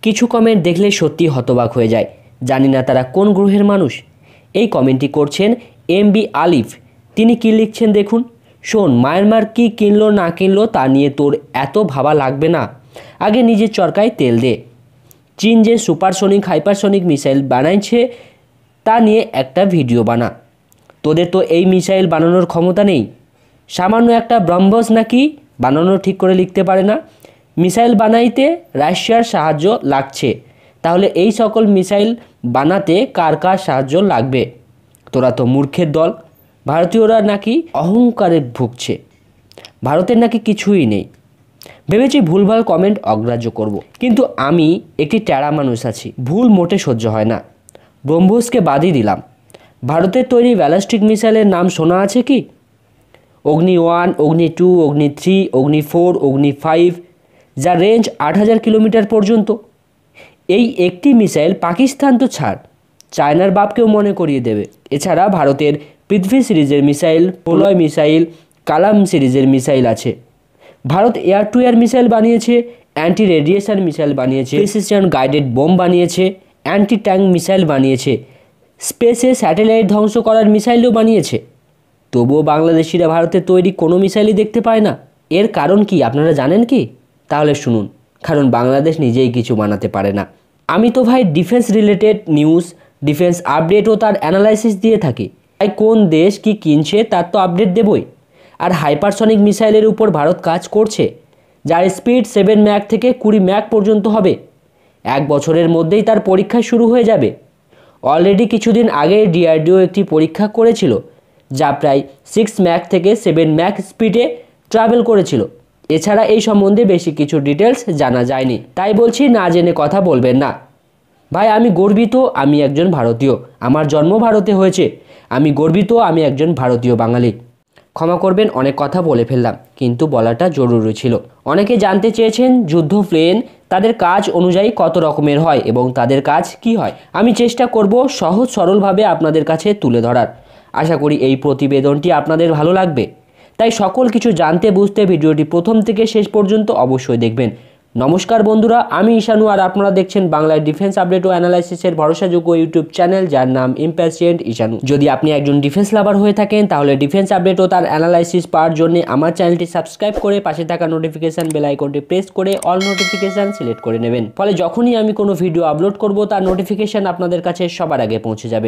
কিছু কমেন্ট দেখলে সত্যি হতবাক হয়ে যায়, জানি না তারা কোন গ্রহের মানুষ। এই কমেন্টটি করছেন MB আলিফ। তিনি কি লিখছেন দেখুন। শোন, মায়ানমার কি কিনলো না কিনলো তা নিয়ে তোর এত ভাবা লাগবে না, আগে নিজের চরকায় তেল দে। চীন যে সুপারসনিক হাইপারসনিক মিসাইল বানাইছে তা নিয়ে একটা ভিডিও বানা। তোদের তো এই মিসাইল বানানোর ক্ষমতা নেই। সামান্য একটা ব্রহ্মস নাকি বানানো ঠিক করে লিখতে পারে না। মিসাইল বানাইতে রাশিয়ার সাহায্য লাগছে, তাহলে এই সকল মিসাইল বানাতে কার কার সাহায্য লাগবে? তোরা তো মূর্খের দল। ভারতীয়রা নাকি অহংকারে ভুগছে, ভারতের নাকি কিছুই নেই। ভেবেছি ভুলভাল কমেন্ট অগ্রাহ্য করব, কিন্তু আমি একটি ট্যাড়া মানুষ আছি, ভুল মোটে সহ্য হয় না। ব্রহ্মসকে বাদই দিলাম। ভারতের তৈরি ব্যালিস্টিক মিসাইলের নাম শোনা আছে কি? অগ্নি 1, অগ্নি 2, অগ্নি 3, অগ্নি 4, অগ্নি 5, যার রেঞ্জ 8000 কিলোমিটার পর্যন্ত। এই একটি মিসাইল পাকিস্তান তো ছাড়, চায়নার বাপকেও মনে করিয়ে দেবে। এছাড়া ভারতের পৃথ্বী সিরিজের মিসাইল, প্রলয় মিসাইল, কালাম সিরিজের মিসাইল আছে। Bharat air to air missile বানিয়েছে, অ্যান্টি রেডিয়েশন মিসাইল বানিয়েছে, প্রিসিশন গাইডেড বোম বানিয়েছে, অ্যান্টি ট্যাঙ্ক মিসাইল বানিয়েছে, স্পেসে স্যাটেলাইট ধ্বংস করার মিসাইলও বানিয়েছে। তবুও বাংলাদেশিরা ভারতের তৈরি কোনো মিসাইলই দেখতে পায় না। এর কারণ কি আপনারা জানেন কি? তাহলে শুনুন। কারণ বাংলাদেশ নিজেই কিছু বানাতে পারে না। আমি তো ভাই defence related news, defence update ও তার অ্যানালাইসিস দিয়ে থাকি। তাই কোন দেশ কি কিনছে তার তো আপডেট দেবই। আর হাইপারসনিক মিসাইলের উপর ভারত কাজ করছে, যার স্পিড 7 ম্যাক থেকে 20 ম্যাক পর্যন্ত হবে। 1 বছরের মধ্যেই তার পরীক্ষা শুরু হয়ে যাবে। অলরেডি কিছুদিন আগে DRDO একটি পরীক্ষা করেছিল, যা প্রায় 6 ম্যাক থেকে 7 ম্যাক স্পিডে ট্রাভেল করেছিল। এছাড়া এই সম্বন্ধে বেশি কিছু ডিটেলস জানা যায়নি। তাই বলছি, না জেনে কথা বলবেন না। ভাই আমি গর্বিত, আমি একজন ভারতীয়। আমার জন্ম ভারতে হয়েছে। আমি গর্বিত, আমি একজন ভারতীয় বাঙালি। ক্ষমা করবেন, অনেক কথা বলে ফেললাম, কিন্তু বলাটা জরুরি ছিল। অনেকে জানতে চেয়েছেন যুদ্ধ প্লেন তাদের কাজ অনুযায়ী কত রকমের হয় এবং তাদের কাজ কি হয়। আমি চেষ্টা করব সহজ সরলভাবে আপনাদের কাছে তুলে ধরার। আশা করি এই প্রতিবেদনটি আপনাদের ভালো লাগবে। তাই সকল কিছু জানতে বুঝতে ভিডিওটি প্রথম থেকে শেষ পর্যন্ত অবশ্যই দেখবেন। নমস্কার বন্ধুরা, আমি ঈশানু আর আপনারা দেখছেন বাংলার ডিফেন্স আপডেট ও অ্যানালাইসিসের ভরসাযোগ্য ইউটিউব চ্যানেল, যার নাম ইম্প্যাশিয়েন্ট ঈশানু। যদি আপনি একজন ডিফেন্স লাভার হয়ে থাকেন, তাহলে ডিফেন্স আপডেট ও তার অ্যানালাইসিস পাওয়ার জন্য আমার চ্যানেলটি সাবস্ক্রাইব করে পাশে থাকা নোটিফিকেশন বেল আইকনটি প্রেস করে অল নোটিফিকেশন সিলেক্ট করে নেবেন। ফলে যখনই আমি কোনো ভিডিও আপলোড করব তার নোটিফিকেশন আপনাদের কাছে সবার আগে পৌঁছে যাবে।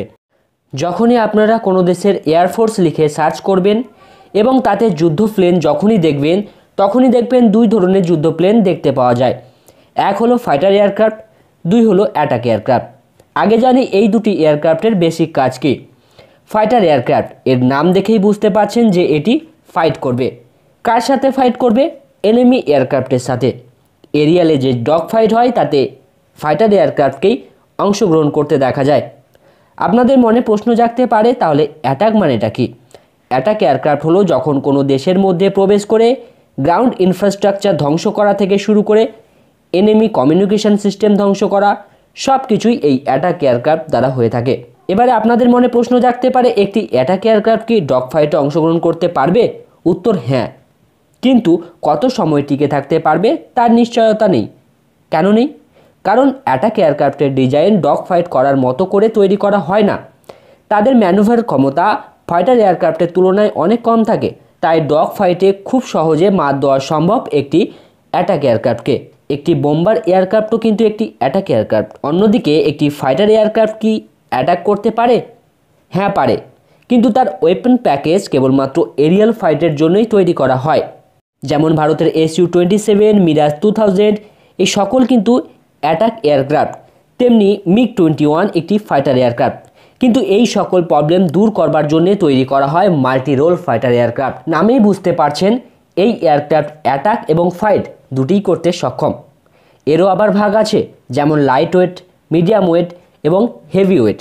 যখনই আপনারা কোনো দেশের এয়ারফোর্স লিখে সার্চ করবেন এবং তাতে যুদ্ধ প্লেন যখনই দেখবেন, তখনই দেখবেন 2 ধরনের যুদ্ধ প্লেন দেখতে পাওয়া যায়। এক হলো ফাইটার এয়ারক্রাফট, 2 হলো অ্যাটাক এয়ারক্রাফট। আগে জানি এই দুটি এয়ারক্রাফটের বেসিক কাজ কি। ফাইটার এয়ারক্রাফট, এর নাম দেখেই বুঝতে পারছেন যে এটি ফাইট করবে। কার সাথে ফাইট করবে? এনিমি এয়ারক্রাফটের সাথে। এরিয়ালে যে ডগ ফাইট হয় তাতে ফাইটার এয়ারক্রাফটকেই অংশগ্রহণ করতে দেখা যায়। আপনাদের মনে প্রশ্ন জাগতে পারে, তাহলে অ্যাটাক মানেটা কি? অ্যাটাক এয়ারক্রাফট হলো যখন কোনো দেশের মধ্যে প্রবেশ করে গ্রাউন্ড ইনফ্রাস্ট্রাকচার ধ্বংস করা থেকে শুরু করে এনিমি কমিউনিকেশন সিস্টেম ধ্বংস করা, সব কিছুই এই অ্যাটাক এয়ারক্রাফট দ্বারা হয়ে থাকে। এবারে আপনাদের মনে প্রশ্ন জাগতে পারে, একটি অ্যাটাক এয়ারক্রাফট কি ডগ ফাইটে অংশগ্রহণ করতে পারবে? উত্তর হ্যাঁ, কিন্তু কত সময় টিকে থাকতে পারবে তার নিশ্চয়তা নেই। কেন নেই? কারণ অ্যাটাক এয়ারক্রাফটের ডিজাইন ডগ ফাইট করার মতো করে তৈরি করা হয় না। তাদের ম্যানুভার ক্ষমতা ফাইটার এয়ারক্রাফটের তুলনায় অনেক কম থাকে। তাই ডগ ফাইটে খুব সহজে মাত দেওয়া সম্ভব একটি অ্যাটাক এয়ারক্রাফটকে। একটি বোম্বার এয়ারক্রাফটও কিন্তু একটি অ্যাটাক এয়ারক্রাফট। অন্যদিকে একটি ফাইটার এয়ারক্রাফট কি অ্যাটাক করতে পারে? হ্যাঁ পারে, কিন্তু তার ওয়েপন প্যাকেজ কেবলমাত্র এরিয়াল ফাইটের জন্যই তৈরি করা হয়। যেমন ভারতের Su-27, মিরাজ 2000 এই সকল কিন্তু অ্যাটাক এয়ারক্রাফট। তেমনি MiG-21 একটি ফাইটার এয়ারক্রাফট। কিন্তু এই সকল প্রবলেম দূর করবার জন্য তৈরি করা হয় মাল্টি রোল ফাইটার এয়ারক্রাফট। নামেই বুঝতে পারছেন এই এয়ারক্রাফট অ্যাটাক এবং ফাইট দুটিই করতে সক্ষম। এরও আবার ভাগ আছে, যেমন লাইট ওয়েট, মিডিয়াম ওয়েট এবং heavy weight.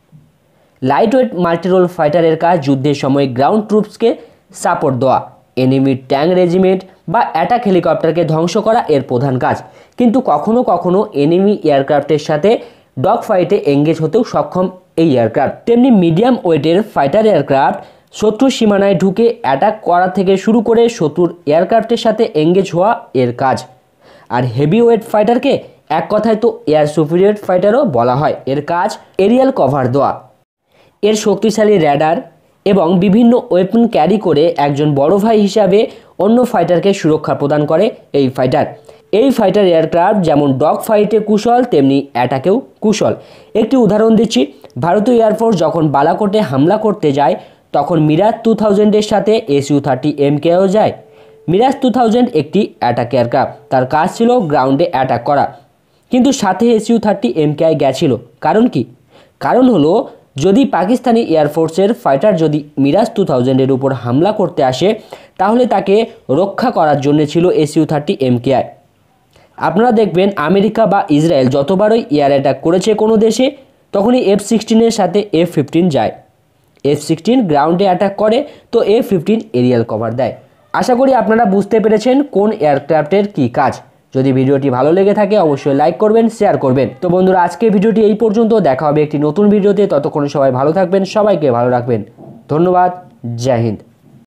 Light weight multi role ফাইটারের কাজ যুদ্ধের সময় গ্রাউন্ড ট্রুপসকে সাপোর্ট দেওয়া, এনিমি ট্যাঙ্ক রেজিমেন্ট বা অ্যাটাক হেলিকপ্টারকে ধ্বংস করা এর প্রধান কাজ। কিন্তু কখনো কখনো এনিমি এয়ারক্রাফটের সাথে ডগ ফাইটে এঙ্গেজ হতেও সক্ষম এই এয়ারক্রাফট। তেমনি মিডিয়াম ওয়েটের ফাইটার এয়ারক্রাফট শত্রুর সীমানায় ঢুকে অ্যাটাক করা থেকে শুরু করে শত্রুর এয়ারক্রাফটের সাথে এঙ্গেজ হওয়া এর কাজ। আর হেভি ওয়েট ফাইটারকে এক কথায় তো এয়ার সুপিরিয়র ফাইটারও বলা হয়। এর কাজ এরিয়াল কভার দেওয়া। এর শক্তিশালী র্যাডার এবং বিভিন্ন ওয়েপন ক্যারি করে একজন বড় ভাই হিসাবে অন্য ফাইটারকে সুরক্ষা প্রদান করে এই ফাইটার। এই ফাইটার এয়ারক্রাফট যেমন ডগ ফাইটে কুশল তেমনি অ্যাটাকেও কুশল। একটি উদাহরণ দিচ্ছি, ভারতীয় এয়ারফোর্স যখন বালাকোটে হামলা করতে যায় তখন মিরাজ 2000-এর সাথে SU-30MKও যায়। মিরাজ 2000 একটি অ্যাটাক এয়ারক্রাফট, তার কাজ ছিল গ্রাউন্ডে অ্যাটাক করা, কিন্তু সাথে SU-30MK গেছিল। কারণ কি? কারণ হলো যদি পাকিস্তানি এয়ারফোর্সের ফাইটার যদি মিরাজ 2000-এর উপর হামলা করতে আসে তাহলে তাকে রক্ষা করার জন্য ছিল SU-30MK। আপনারা দেখবেন আমেরিকা বা ইসরায়েল যতবারই এয়ার অ্যাটাক করেছে কোনো দেশে তখনই F-16-এর সাথে F-15 যায়। F-16 গ্রাউন্ডে অ্যাটাক করে তো F-15 এরিয়াল কভার দেয়। আশা করি আপনারা বুঝতে পেরেছেন কোন এয়ারক্রাফটের কী কাজ। যদি ভিডিওটি ভালো লেগে থাকে অবশ্যই লাইক করবেন, শেয়ার করবেন। তো বন্ধুরা, আজকের ভিডিওটি এই পর্যন্ত। দেখা হবে একটি নতুন ভিডিওতে। ততক্ষণ সবাই ভালো থাকবেন, সবাইকে ভালো রাখবেন। ধন্যবাদ। জয় হিন্দ।